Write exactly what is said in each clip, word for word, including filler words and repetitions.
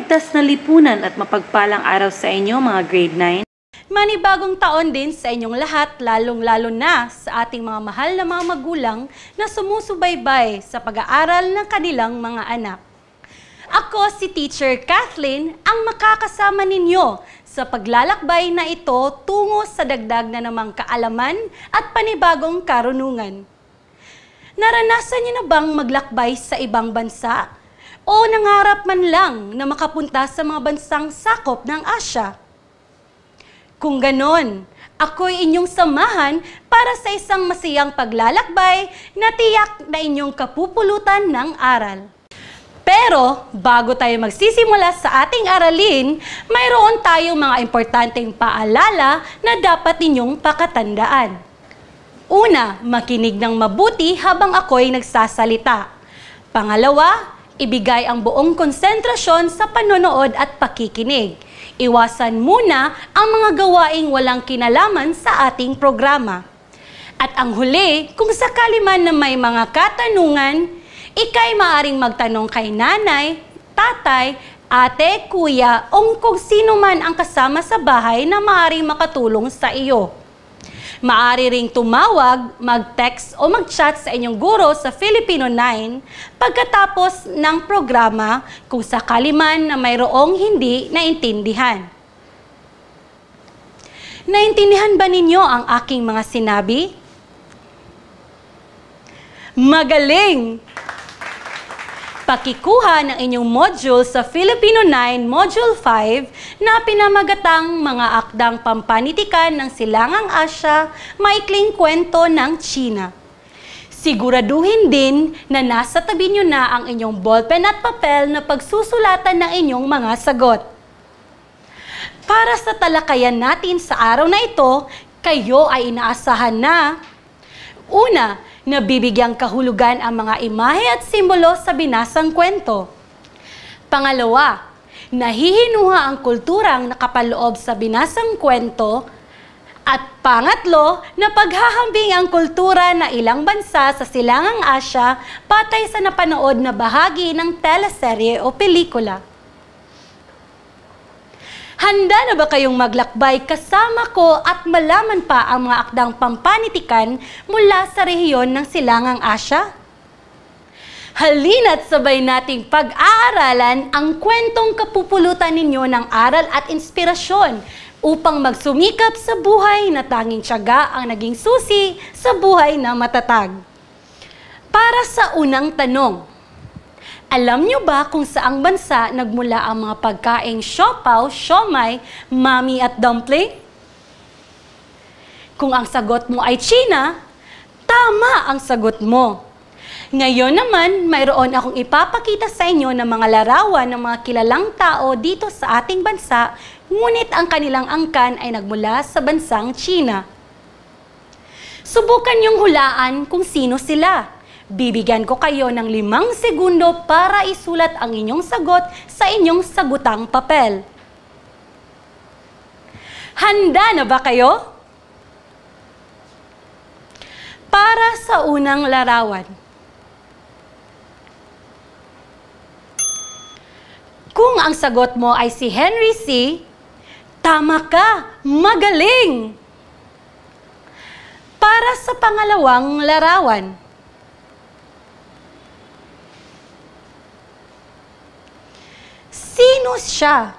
ligtas na lipunan at mapagpalang araw sa inyo mga grade nine. Manibagong taon din sa inyong lahat, lalong-lalo na sa ating mga mahal na mga magulang na sumusubaybay sa pag-aaral ng kanilang mga anak. Ako si Teacher Kathleen, ang makakasama ninyo sa paglalakbay na ito tungo sa dagdag na namang kaalaman at panibagong karunungan. Naranasan niyo na bang maglakbay sa ibang bansa? O nangarap man lang na makapunta sa mga bansang sakop ng Asya? Kung ganon, ako'y inyong samahan para sa isang masiyang paglalakbay na tiyak na inyong kapupulutan ng aral. Pero bago tayo magsisimula sa ating aralin, mayroon tayong mga importanteng paalala na dapat inyong pakatandaan. Una, makinig ng mabuti habang ako'y nagsasalita. Pangalawa, ibigay ang buong konsentrasyon sa panonood at pakikinig. Iwasan muna ang mga gawaing walang kinalaman sa ating programa. At ang huli, kung sakali man na may mga katanungan, ikay maaring magtanong kay nanay, tatay, ate, kuya, o kung sino man ang kasama sa bahay na maaring makatulong sa iyo. Maaari ring tumawag, mag-text o mag-chat sa inyong guro sa Filipino nine pagkatapos ng programa kung sakali man na mayroong hindi naintindihan. Naintindihan ba ninyo ang aking mga sinabi? Magaling! Pakikuha ng inyong module sa Filipino nine Module five na pinamagatang mga akdang pampanitikan ng Silangang Asya, maikling kwento ng China. Siguraduhin din na nasa tabi nyo na ang inyong ballpen at papel na pagsusulatan ng inyong mga sagot. Para sa talakayan natin sa araw na ito, kayo ay inaasahan na: una, nabibigyang kahulugan ang mga imahe at simbolo sa binasang kwento. Pangalawa, nahihinuha ang kulturang nakapaloob sa binasang kwento. At pangatlo, napaghahambing ang kultura na ilang bansa sa Silangang Asya patay sa napanood na bahagi ng teleserye o pelikula. Handa na ba kayong maglakbay kasama ko at malaman pa ang mga akdang pampanitikan mula sa rehiyon ng Silangang Asya? Halina't sabay nating pag-aaralan ang kwentong kapupulutan ninyo ng aral at inspirasyon upang magsumikap sa buhay na tanging tiyaga ang naging susi sa buhay na matatag. Para sa unang tanong, alam nyo ba kung saang bansa nagmula ang mga pagkaing siopaw, siomai, mami at dumpling? Kung ang sagot mo ay China, tama ang sagot mo. Ngayon naman, mayroon akong ipapakita sa inyo ng mga larawan ng mga kilalang tao dito sa ating bansa, ngunit ang kanilang angkan ay nagmula sa bansang China. Subukan niyong hulaan kung sino sila. Bibigyan ko kayo ng limang segundo para isulat ang inyong sagot sa inyong sagutang papel. Handa na ba kayo? Para sa unang larawan. Kung ang sagot mo ay si Henry C., tama ka! Magaling! Para sa pangalawang larawan. Sino siya?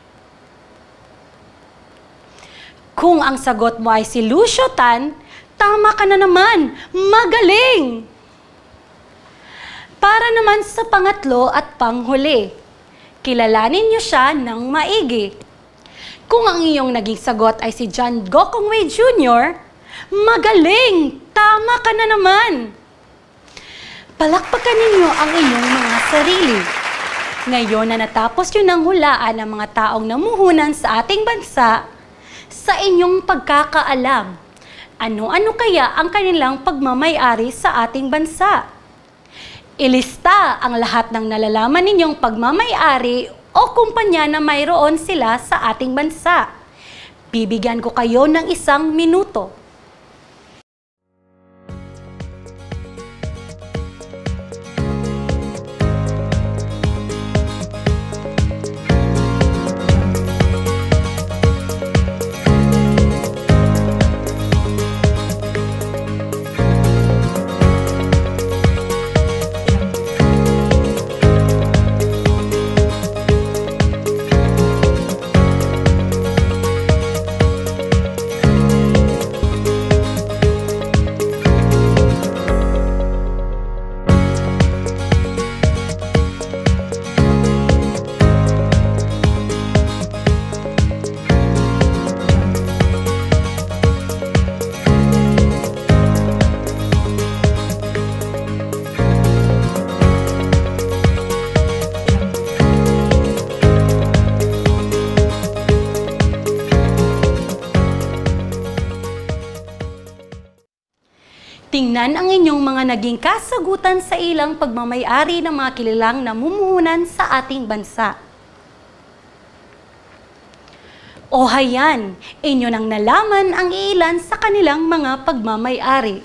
Kung ang sagot mo ay si Lucio Tan, tama ka na naman! Magaling! Para naman sa pangatlo at panghuli, kilalanin niyo siya ng maigi. Kung ang iyong naging sagot ay si John Gokongwei Junior, magaling! Tama ka na naman! Palakpakan ninyo ang inyong mga sarili. Ngayon na natapos nyo ng hulaan ang mga taong namuhunan sa ating bansa, sa inyong pagkakaalam, ano-ano kaya ang kanilang pagmamay-ari sa ating bansa? Ilista ang lahat ng nalalaman ninyong pagmamay-ari o kumpanya na mayroon sila sa ating bansa. Bibigyan ko kayo ng isang minuto. Tingnan ang inyong mga naging kasagutan sa ilang pagmamayari ng mga kilalang namumuhunan sa ating bansa. O hayan, inyo nang nalaman ang ilan sa kanilang mga pagmamayari.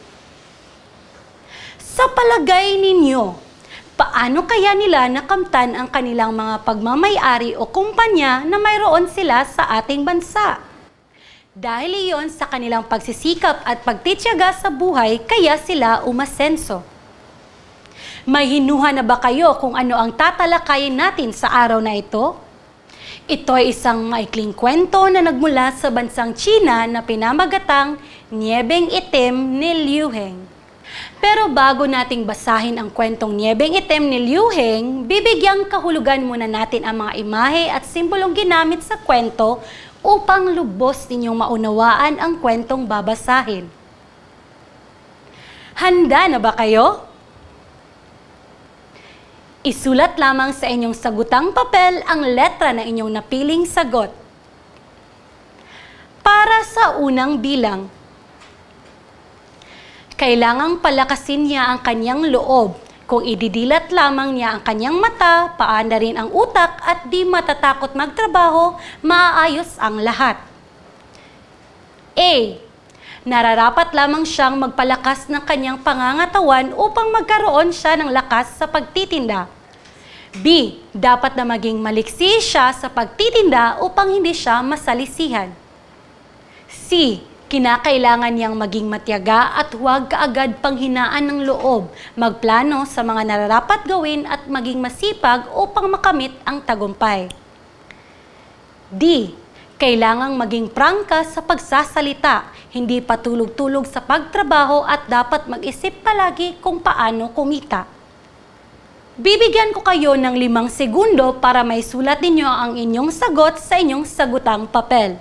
Sa palagay ninyo, paano kaya nila nakamtan ang kanilang mga pagmamayari o kumpanya na mayroon sila sa ating bansa? Dahil iyon sa kanilang pagsisikap at pagtitiyaga sa buhay, kaya sila umasenso. May hinuha na ba kayo kung ano ang tatalakayin natin sa araw na ito? Ito ay isang maikling kwento na nagmula sa bansang China na pinamagatang Niyebeng Itim ni Liu Heng. Pero bago nating basahin ang kwentong Niyebeng Itim ni Liu Heng, bibigyang kahulugan muna natin ang mga imahe at simbolong ginamit sa kwento upang lubos ninyong maunawaan ang kwentong babasahin. Handa na ba kayo? Isulat lamang sa inyong sagutang papel ang letra na inyong napiling sagot. Para sa unang bilang, kailangang palakasin niya ang kanyang loob. Kung ididilat lamang niya ang kanyang mata, paanda rin ang utak at di matatakot magtrabaho, maayos ang lahat. A. Nararapat lamang siyang magpalakas ng kanyang pangangatawan upang magkaroon siya ng lakas sa pagtitinda. B. Dapat na maging maliksi siya sa pagtitinda upang hindi siya masalisihan. C. Kinakailangan niyang maging matyaga at huwag kaagad panghinaan ng loob, magplano sa mga nararapat gawin at maging masipag upang makamit ang tagumpay. D. Kailangang maging prangka sa pagsasalita, hindi patulog-tulog sa pagtrabaho at dapat mag-isip palagi kung paano kumita. Bibigyan ko kayo ng limang segundo para may sulat ninyo ang inyong sagot sa inyong sagutang papel.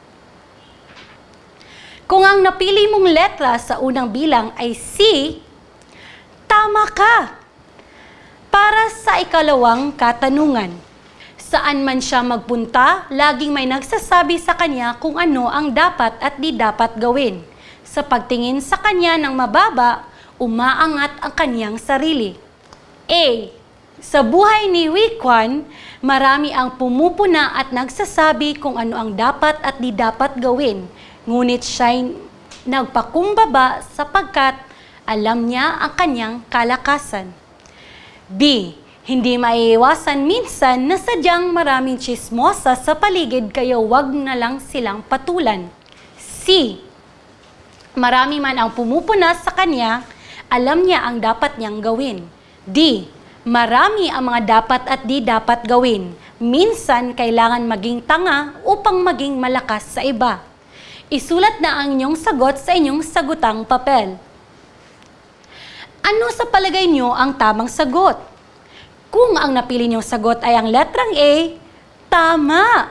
Kung ang napili mong letra sa unang bilang ay C, tama ka. Para sa ikalawang katanungan, saan man siya magpunta, laging may nagsasabi sa kanya kung ano ang dapat at di dapat gawin. Sa pagtingin sa kanya ng mababa, umaangat ang kanyang sarili. A. Sa buhay ni Wei Quan, marami ang pumupuna at nagsasabi kung ano ang dapat at di dapat gawin. Ngunit siya'y nagpakumbaba sapagkat alam niya ang kanyang kalakasan. B. Hindi maiiwasan minsan na sadyang maraming tsismosa sa paligid kaya wag na lang silang patulan. C. Marami man ang pumupuna sa kanya, alam niya ang dapat niyang gawin. D. Marami ang mga dapat at di dapat gawin. Minsan kailangan maging tanga upang maging malakas sa iba. Isulat na ang inyong sagot sa inyong sagutang papel. Ano sa palagay niyo ang tamang sagot? Kung ang napili niyong sagot ay ang letrang A, tama!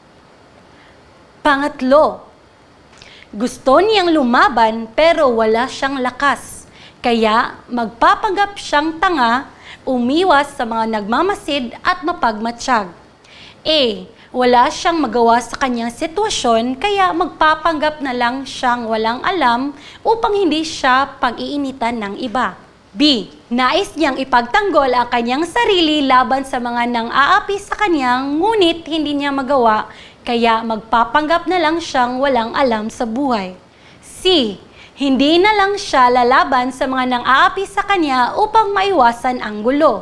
Pangatlo, gusto niyang lumaban pero wala siyang lakas. Kaya magpapanggap siyang tanga, umiwas sa mga nagmamasid at mapagmatsyag. A. Wala siyang magawa sa kanyang sitwasyon kaya magpapanggap na lang siyang walang alam upang hindi siya pag-iinitan ng iba. B. Nais niyang ipagtanggol ang kanyang sarili laban sa mga nang-aapi sa kanyang ngunit hindi niya magawa kaya magpapanggap na lang siyang walang alam sa buhay. C. Hindi na lang siya lalaban sa mga nang-aapi sa kanya upang maiwasan ang gulo.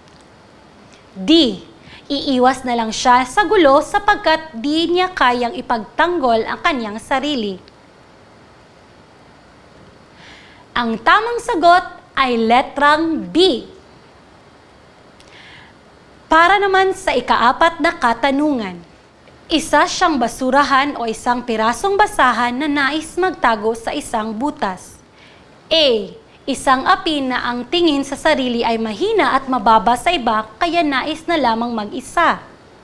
D. Iiwas na lang siya sa gulo sapagkat di niya kayang ipagtanggol ang kanyang sarili. Ang tamang sagot ay letrang B. Para naman sa ikaapat na katanungan, isa siyang basurahan o isang pirasong basahan na nais magtago sa isang butas. A. Isang api na ang tingin sa sarili ay mahina at mababa sa iba kaya nais na lamang mag-isa.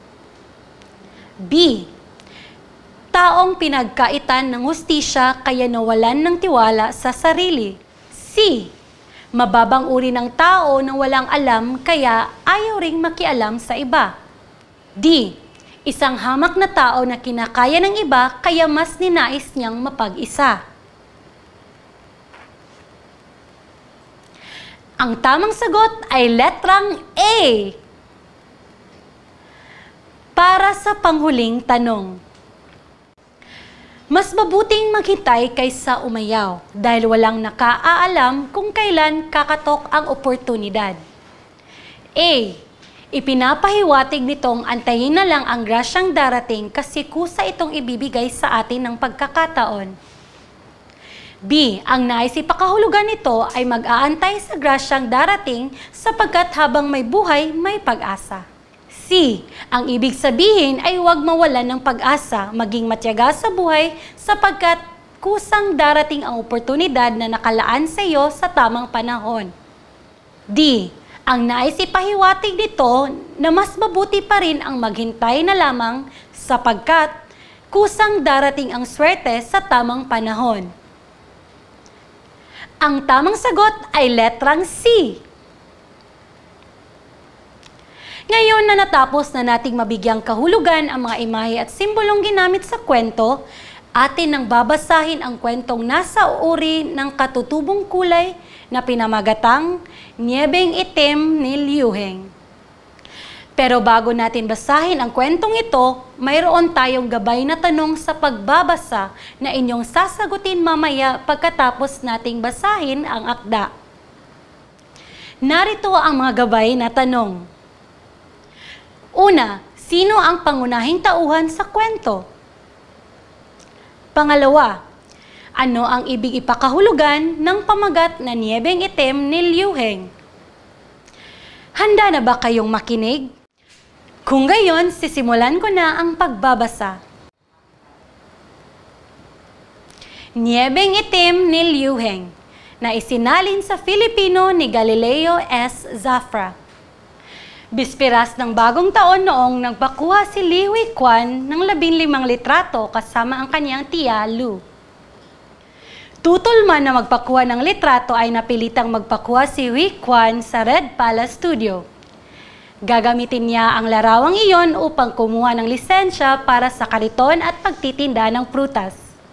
B. Taong pinagkaitan ng hustisya kaya nawalan ng tiwala sa sarili. C. Mababang uri ng tao na walang alam kaya ayaw ring makialam sa iba. D. Isang hamak na tao na kinakaya ng iba kaya mas ninais niyang mapag-isa. Ang tamang sagot ay letrang A. Para sa panghuling tanong. Mas mabuting maghintay kaysa umayaw dahil walang nakaaalam kung kailan kakatok ang oportunidad. A. Ipinapahiwatig nitong antayin na lang ang grasyang darating kasi kusa itong ibibigay sa atin ng pagkakataon. B. Ang nais ipakahulugan nito ay mag-aantay sa grasyang darating sapagkat habang may buhay, may pag-asa. C. Ang ibig sabihin ay huwag mawalan ng pag-asa, maging matyaga sa buhay sapagkat kusang darating ang oportunidad na nakalaan sa iyo sa tamang panahon. D. Ang nais ipahiwatig nito na mas mabuti pa rin ang maghintay na lamang sapagkat kusang darating ang swerte sa tamang panahon. Ang tamang sagot ay letrang C. Ngayon na natapos na nating mabigyang kahulugan ang mga imahe at simbolong ginamit sa kwento, atin nang babasahin ang kwentong nasa uri ng katutubong kulay na pinamagatang Niyebeng Itim ni Liu Heng. Pero bago natin basahin ang kwentong ito, mayroon tayong gabay na tanong sa pagbabasa na inyong sasagutin mamaya pagkatapos nating basahin ang akda. Narito ang mga gabay na tanong. Una, sino ang pangunahing tauhan sa kwento? Pangalawa, ano ang ibig ipakahulugan ng pamagat na Niyebeng Itim ni Liu Heng? Handa na ba kayong makinig? Kung gayon, sisimulan ko na ang pagbabasa. Niyebeng Itim ni Liu Heng, na isinalin sa Filipino ni Galileo S. Zafra. Bispiras ng bagong taon noong nagpakuha si Li Huiquan ng labing limang litrato kasama ang kanyang tiya Lu. Tutol man na magpakuha ng litrato ay napilitang magpakuha si Huiquan sa Red Palace Studio. Gagamitin niya ang larawang iyon upang kumuha ng lisensya para sa kariton at pagtitinda ng prutas.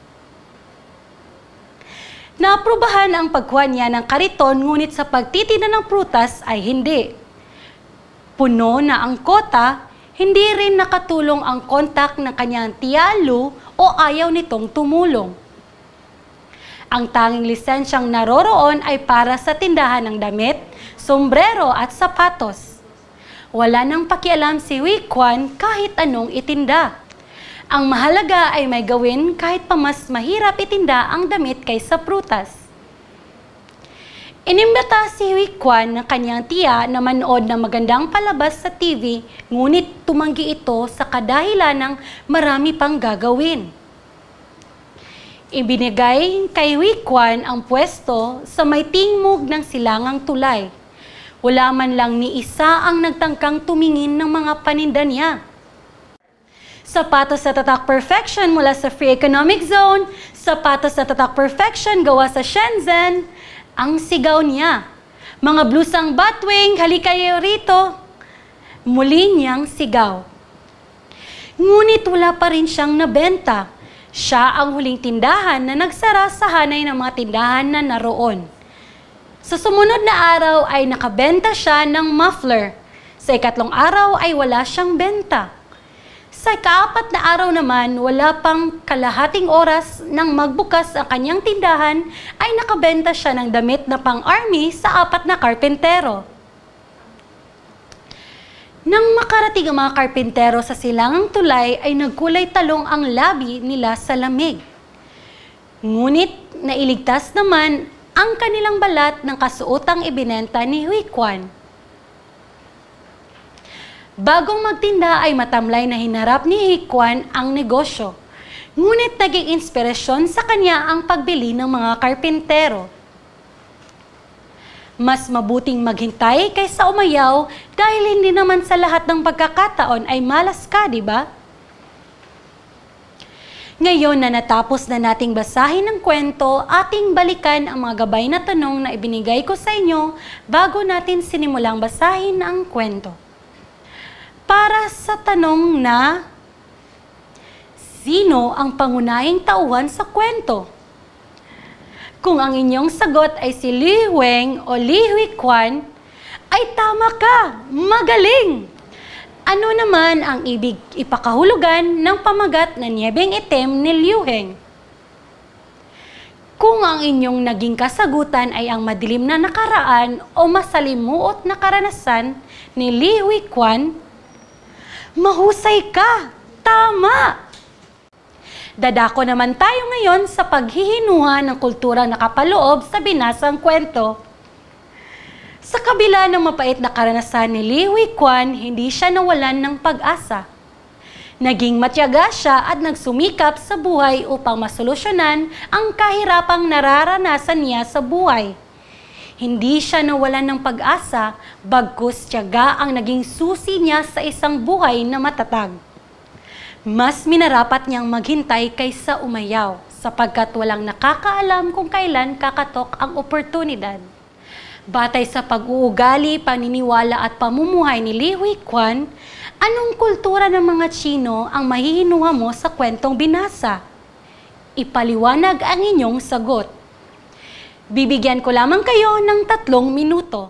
Naaprubahan ang pagkuha niya ng kariton ngunit sa pagtitinda ng prutas ay hindi. Puno na ang kota, hindi rin nakatulong ang kontak ng kanyang tiya Lu o ayaw nitong tumulong. Ang tanging lisensyang naroroon ay para sa tindahan ng damit, sombrero at sapatos. Wala nang pakialam si Huiquan kahit anong itinda. Ang mahalaga ay may gawin kahit pa mas mahirap itinda ang damit kaysa prutas. Inimbita si Huiquan ng kanyang tiya na manood ng magandang palabas sa T V, ngunit tumanggi ito sa kadahilan ng marami pang gagawin. Ibinigay kay Huiquan ang pwesto sa may tingmug ng silangang tulay. Wala man lang ni isa ang nagtangkang tumingin ng mga paninda niya. Sapatos sa tatak perfection mula sa Free Economic Zone, sapatos sa tatak perfection gawa sa Shenzhen, ang sigaw niya. Mga blusang Batwing, halika kayo rito. Muli niyang sigaw. Ngunit wala pa rin siyang nabenta. Siya ang huling tindahan na nagsara sa hanay ng mga tindahan na naroon. Sa sumunod na araw ay nakabenta siya ng muffler. Sa ikatlong araw ay wala siyang benta. Sa ikaapat na araw naman, wala pang kalahating oras nang magbukas ang kanyang tindahan, ay nakabenta siya ng damit na pang-army sa apat na karpentero. Nang makarating ang mga karpentero sa silangang tulay, ay nagkulay talong ang labi nila sa lamig. Ngunit nailigtas naman ang kanilang balat ng kasuotang ibinenta ni Huiquan. Bagong magtinda ay matamlay na hinarap ni Huiquan ang negosyo. Ngunit naging inspirasyon sa kanya ang pagbili ng mga karpintero. Mas mabuting maghintay kaysa umayaw dahil hindi naman sa lahat ng pagkakataon ay malas ka, di ba? Ngayon na natapos na nating basahin ang kwento, ating balikan ang mga gabay na tanong na ibinigay ko sa inyo bago natin sinimulang basahin ang kwento. Para sa tanong na, sino ang pangunahing tauhan sa kwento? Kung ang inyong sagot ay si Li Hueng o Li Huiquan, ay tama ka! Magaling! Ano naman ang ibig ipakahulugan ng pamagat na niyebeng itim ni Liu Heng? Kung ang inyong naging kasagutan ay ang madilim na nakaraan o masalimuot na karanasan ni Li Huiquan, mahusay ka! Tama! Dadako naman tayo ngayon sa paghihinuha ng kulturang nakapaloob sa binasang kwento. Sa kabila ng mapait na karanasan ni Li Huiquan, hindi siya nawalan ng pag-asa. Naging matyaga siya at nagsumikap sa buhay upang masolusyonan ang kahirapang nararanasan niya sa buhay. Hindi siya nawalan ng pag-asa, bagkus tiyaga ang naging susi niya sa isang buhay na matatag. Mas minarapat niyang maghintay kaysa umayaw, sapagkat walang nakakaalam kung kailan kakatok ang oportunidad. Batay sa pag-uugali, paniniwala at pamumuhay ni Li Huiquan, anong kultura ng mga Tsino ang mahihinuha mo sa kwentong binasa? Ipaliwanag ang inyong sagot. Bibigyan ko lamang kayo ng tatlong minuto.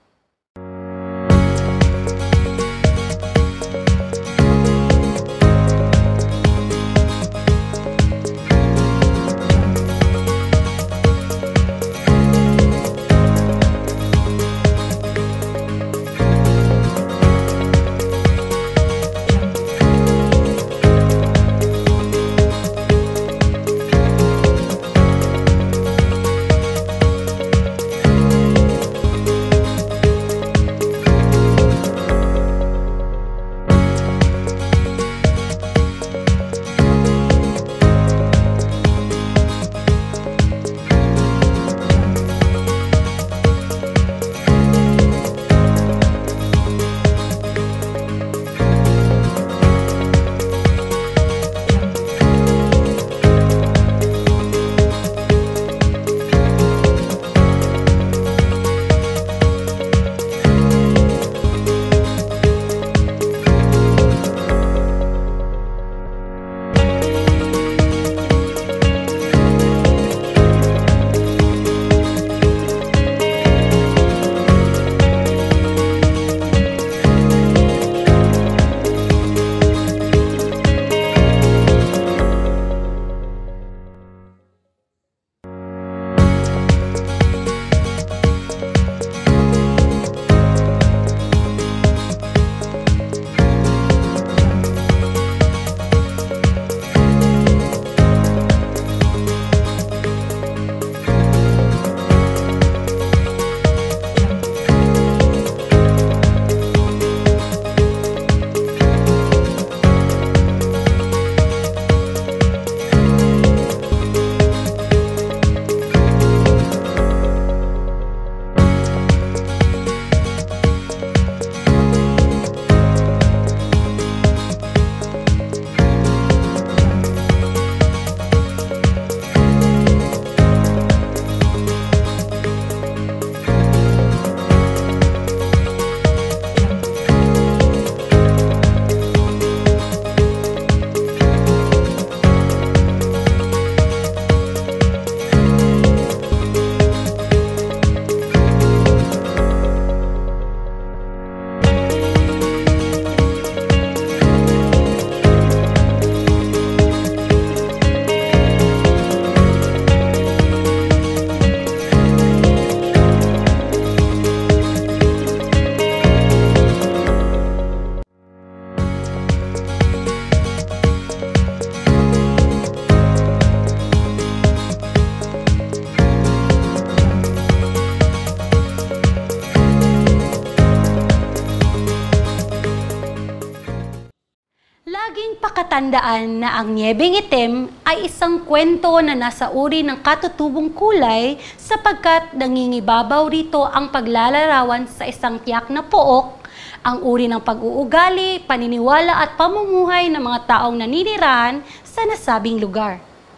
pakatandaan na ang niyebeng itim ay isang kwento na nasa uri ng katutubong kulay sapagkat nangingibabaw rito ang paglalarawan sa isang tiyak na pook, ang uri ng pag-uugali, paniniwala at pamumuhay ng mga taong naninirahan sa nasabing lugar.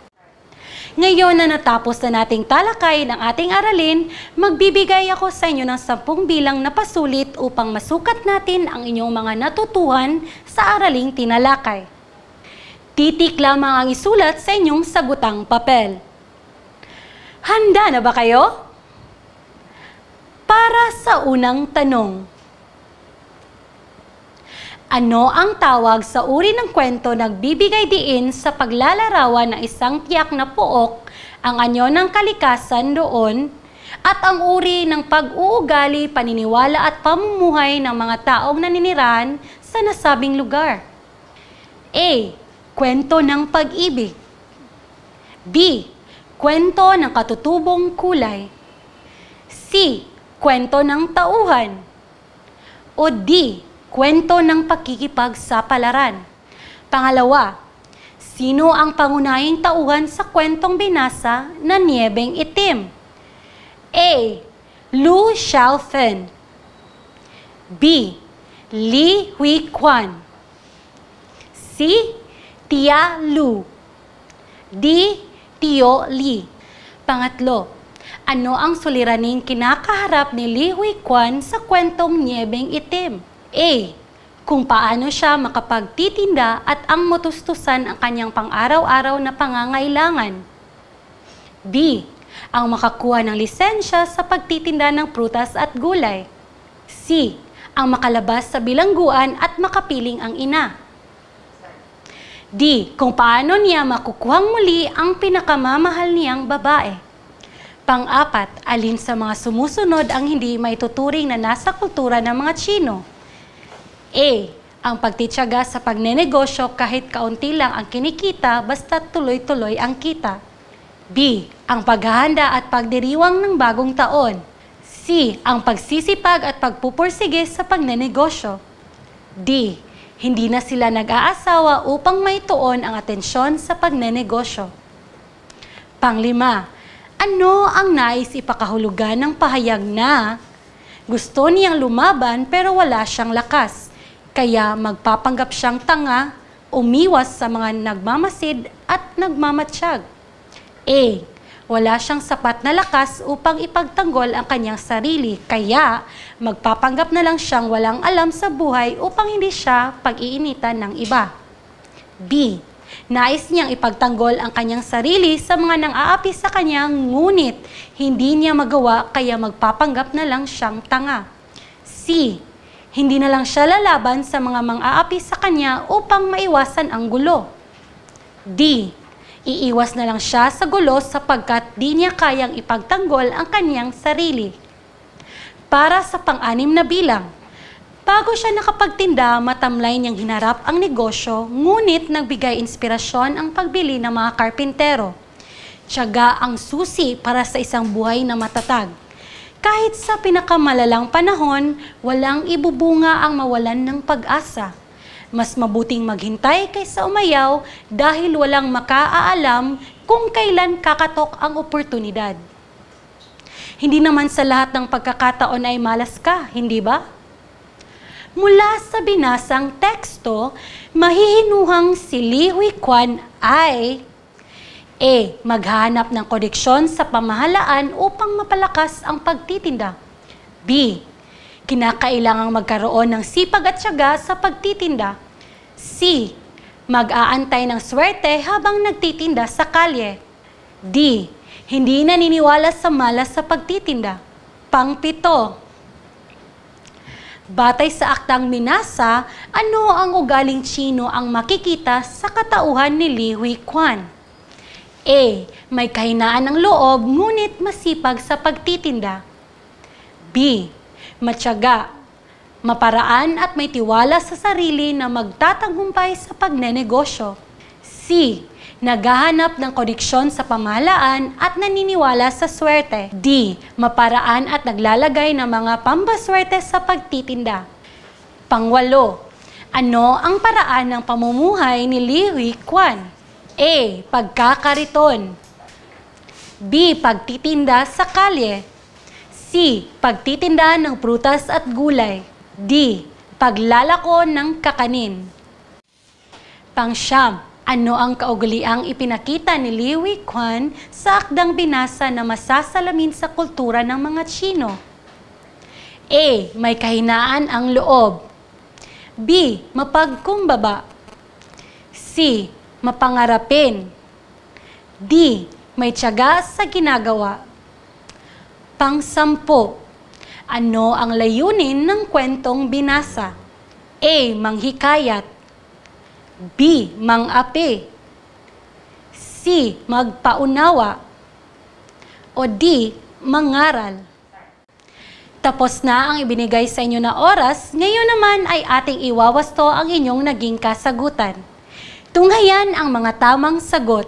Ngayon na natapos na nating talakayin ang ating aralin, magbibigay ako sa inyo ng sampung bilang na pasulit upang masukat natin ang inyong mga natutuhan sa araling tinalakay. Titik lamang ang isulat sa inyong sagutang papel. Handa na ba kayo? Para sa unang tanong. Ano ang tawag sa uri ng kwento nagbibigay diin sa paglalarawan ng isang tiyak na pook, ang anyo ng kalikasan doon, at ang uri ng pag-uugali, paniniwala at pamumuhay ng mga taong naninirahan sa nasabing lugar? A. Kwento ng pag-ibig. B. Kwento ng katutubong kulay. C. Kwento ng tauhan. O D. Kwento ng pakikipagsapalaran. Pangalawa, sino ang pangunahing tauhan sa kwentong binasa na Niyebeng Itim? A. Lu Xiaofen. B. Li Huiquan. C. Tia Lu. D. Tio Li. Pangatlo, ano ang suliraning kinakaharap ni Li Huiquan sa kwentong Niyebeng Itim? A. Kung paano siya makapagtitinda at ang matustusan ang kanyang pang-araw-araw na pangangailangan. B. Ang makakuha ng lisensya sa pagtitinda ng prutas at gulay. C. Ang makalabas sa bilangguan at makapiling ang ina. D. Kung paano niya makukuhang muli ang pinakamamahal niyang babae. Pang-apat, alin sa mga sumusunod ang hindi maituturing na nasa kultura ng mga Tsino? A. Ang pagtitiyaga sa pagnenegosyo kahit kaunti lang ang kinikita basta tuloy-tuloy ang kita. B. Ang paghahanda at pagdiriwang ng bagong taon. C. Ang pagsisipag at pagpupursige sa pagnenegosyo. D. Hindi na sila nag-aasawa upang maituon ang atensyon sa pagnenegosyo. Panglima, ano ang nais ipakahulugan ng pahayag na gusto niyang lumaban pero wala siyang lakas? Kaya magpapanggap siyang tanga, umiwas sa mga nagmamasid at nagmamatsyag. A. Wala siyang sapat na lakas upang ipagtanggol ang kanyang sarili, kaya magpapanggap na lang siyang walang alam sa buhay upang hindi siya pag-iinitan ng iba. B. Nais niyang ipagtanggol ang kanyang sarili sa mga nang-aapi sa kanya, ngunit hindi niya magawa kaya magpapanggap na lang siyang tanga. C. Hindi na lang siya lalaban sa mga mang-aapi sa kanya upang maiwasan ang gulo. D. Iiwas na lang siya sa gulo sapagkat di niya kayang ipagtanggol ang kanyang sarili. Para sa pang-anim na bilang, bago siya nakapagtinda, matamlay niyang hinarap ang negosyo, ngunit nagbigay inspirasyon ang pagbili ng mga karpintero. Tiyaga ang susi para sa isang buhay na matatag. Kahit sa pinakamalalang panahon, walang ibubunga ang mawalan ng pag-asa. Mas mabuting maghintay kaysa umayaw dahil walang makaaalam kung kailan kakatok ang oportunidad. Hindi naman sa lahat ng pagkakataon ay malas ka, hindi ba? Mula sa binasang teksto, mahihinuhang si Li Huiquan ay A. Maghahanap ng koneksyon sa pamahalaan upang mapalakas ang pagtitinda. B. Kinakailangang magkaroon ng sipag at tiyaga sa pagtitinda. C. Mag-aantay ng swerte habang nagtitinda sa kalye. D. Hindi naniniwala sa malas sa pagtitinda. Pangpito, batay sa aktang minasa, ano ang ugaling Tsino ang makikita sa katauhan ni Li Huiquan? A. May kahinaan ng loob ngunit masipag sa pagtitinda. B. Matyaga, maparaan at may tiwala sa sarili na magtatagumpay sa pagnenegosyo. C. Naghahanap ng koneksyon sa pamahalaan at naniniwala sa swerte. D. Maparaan at naglalagay ng mga pambaswerte sa pagtitinda. Pangwalo, ano ang paraan ng pamumuhay ni Li Huiquan? A. Pagkakariton. B. Pagtitinda sa kalye. C. Pagtitinda ng prutas at gulay. D. Paglalako ng kakanin. Pangsyam, ano ang kaugaliang ipinakita ni Li Huiquan sa akdang binasa na masasalamin sa kultura ng mga Tsino? A. May kahinaan ang loob. B. Mapagkumbaba. C. Mapangarapin. D. May tiyaga sa ginagawa. Pang-sampo, ano ang layunin ng kwentong binasa? A. Manghikayat. B. Mang-api. C. Magpaunawa. O D. Mangaral. Tapos na ang ibinigay sa inyo na oras, ngayon naman ay ating iwawasto ang inyong naging kasagutan. Tunghayan ang mga tamang sagot.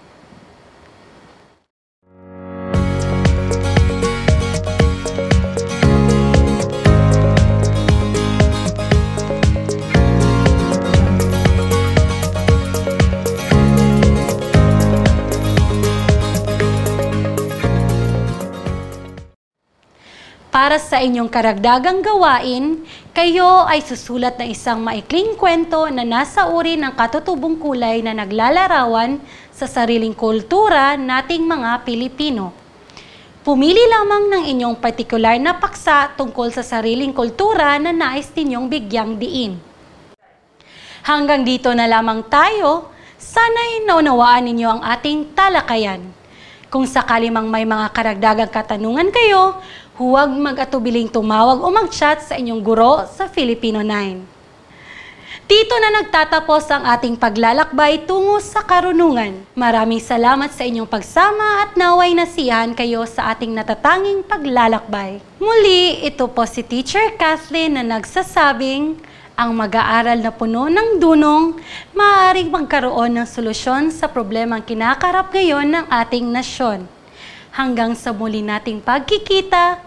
Para sa inyong karagdagang gawain, kayo ay susulat ng isang maikling kwento na nasa uri ng katutubong kulay na naglalarawan sa sariling kultura nating mga Pilipino. Pumili lamang ng inyong partikular na paksa tungkol sa sariling kultura na nais ninyong bigyang diin. Hanggang dito na lamang tayo, sana'y naunawaan ninyo ang ating talakayan. Kung sakali mang may mga karagdagang katanungan kayo, huwag mag-atubiling tumawag o mag-chat sa inyong guro sa Filipino nine. Dito na nagtatapos ang ating paglalakbay tungo sa karunungan. Maraming salamat sa inyong pagsama at naway nasiyahan kayo sa ating natatanging paglalakbay. Muli, ito po si Teacher Kathleen na nagsasabing, ang mag-aaral na puno ng dunong, maaaring magkaroon ng solusyon sa problemang kinakarap ngayon ng ating nasyon. Hanggang sa muli nating pagkikita,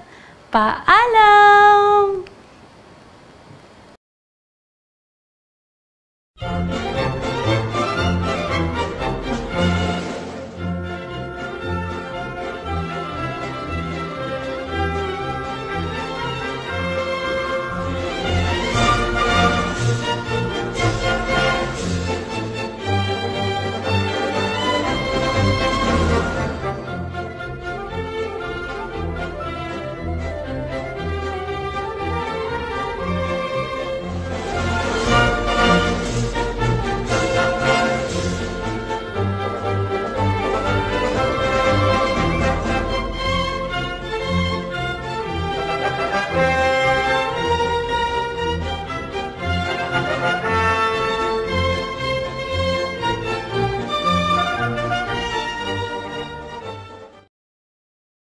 paalam!